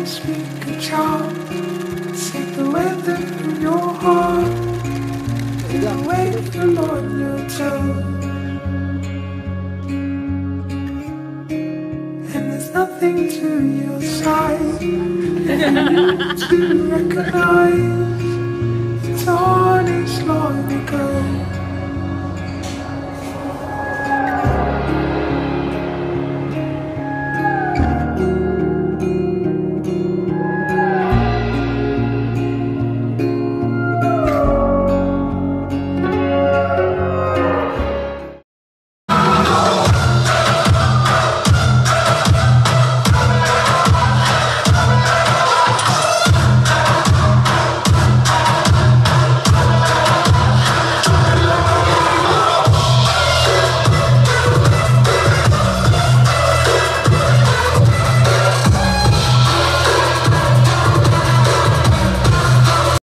and speak a charm. Take the weather from your heart, take the weight from on your toes. And there's nothing to your side to recognize. It's all is long ago.